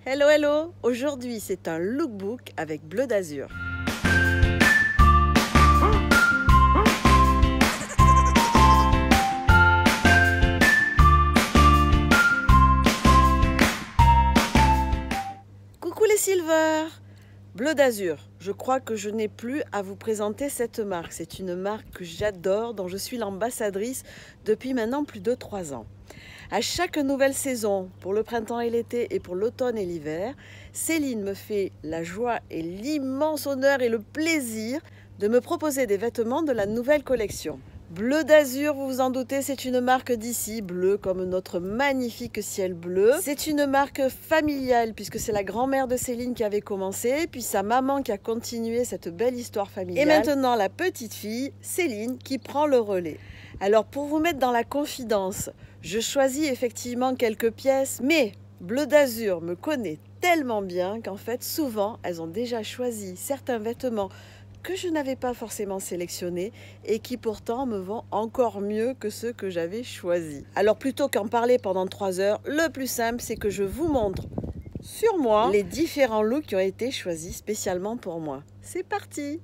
Hello hello! Aujourd'hui c'est un lookbook avec Bleu d'Azur. Coucou les Silver! Bleu d'Azur, je crois que je n'ai plus à vous présenter cette marque. C'est une marque que j'adore, dont je suis l'ambassadrice depuis maintenant plus de 3 ans. À chaque nouvelle saison, pour le printemps et l'été et pour l'automne et l'hiver, Céline me fait la joie et l'immense honneur et le plaisir de me proposer des vêtements de la nouvelle collection. Bleu d'Azur, vous vous en doutez, c'est une marque d'ici, bleu comme notre magnifique ciel bleu. C'est une marque familiale puisque c'est la grand-mère de Céline qui avait commencé, puis sa maman qui a continué cette belle histoire familiale. Et maintenant la petite fille, Céline, qui prend le relais. Alors pour vous mettre dans la confidence, je choisis effectivement quelques pièces, mais Bleu d'Azur me connaît tellement bien qu'en fait souvent elles ont déjà choisi certains vêtements que je n'avais pas forcément sélectionnés et qui pourtant me vont encore mieux que ceux que j'avais choisis. Alors plutôt qu'en parler pendant 3 heures, le plus simple c'est que je vous montre sur moi les différents looks qui ont été choisis spécialement pour moi. C'est parti!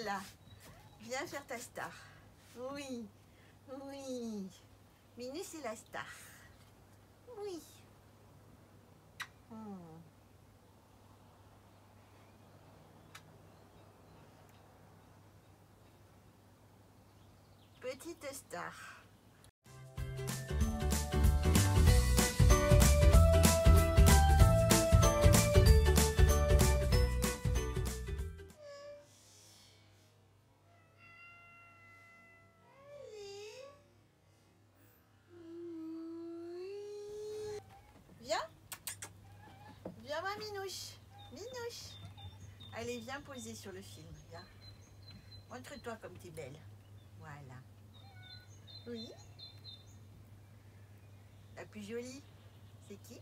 là. Viens faire ta star. Oui, oui. Minus, c'est la star. Oui. Petite star. Viens. Viens ma Minouche. Minouche. Allez, viens poser sur le film. Viens. Montre-toi comme t'es belle. Voilà. Oui. La plus jolie, c'est qui?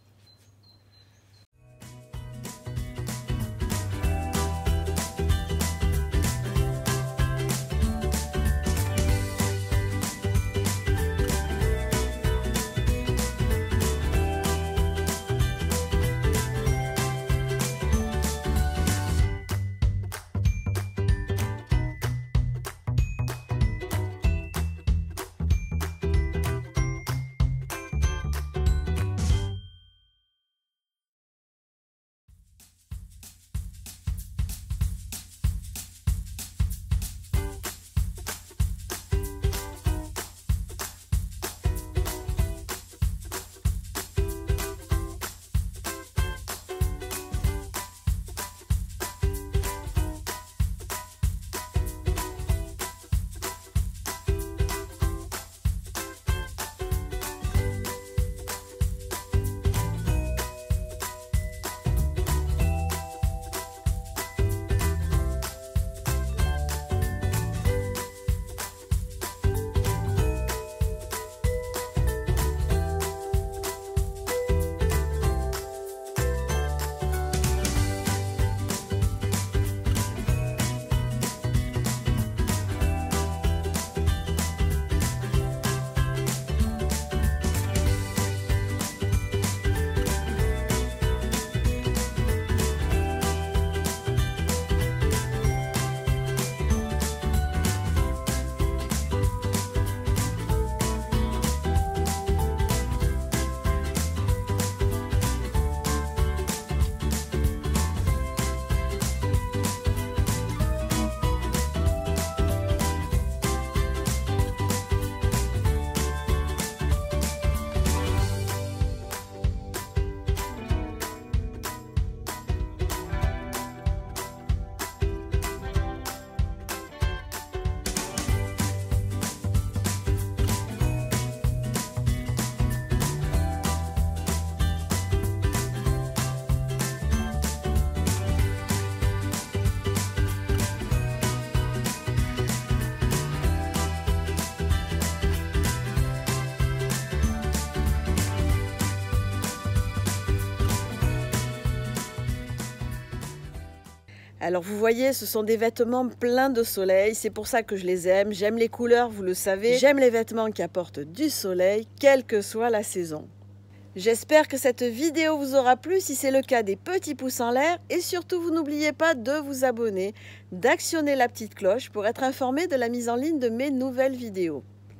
Alors vous voyez, ce sont des vêtements pleins de soleil, c'est pour ça que je les aime. J'aime les couleurs, vous le savez. J'aime les vêtements qui apportent du soleil, quelle que soit la saison. J'espère que cette vidéo vous aura plu. Si c'est le cas, des petits pouces en l'air. Et surtout, vous n'oubliez pas de vous abonner, d'actionner la petite cloche pour être informé de la mise en ligne de mes nouvelles vidéos.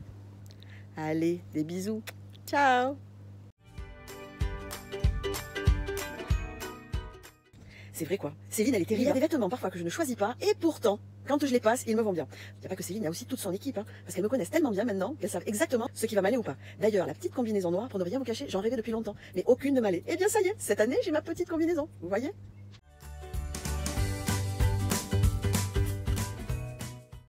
Allez, des bisous. Ciao! C'est vrai quoi. Céline, elle est terrible. Il y a des vêtements parfois que je ne choisis pas et pourtant, quand je les passe, ils me vont bien. Il n'y a pas que Céline, il y a aussi toute son équipe. Parce qu'elles me connaissent tellement bien maintenant qu'elles savent exactement ce qui va m'aller ou pas. D'ailleurs, la petite combinaison noire, pour ne rien vous cacher, j'en rêvais depuis longtemps. Mais aucune ne m'allait. Eh bien ça y est, cette année, j'ai ma petite combinaison. Vous voyez ?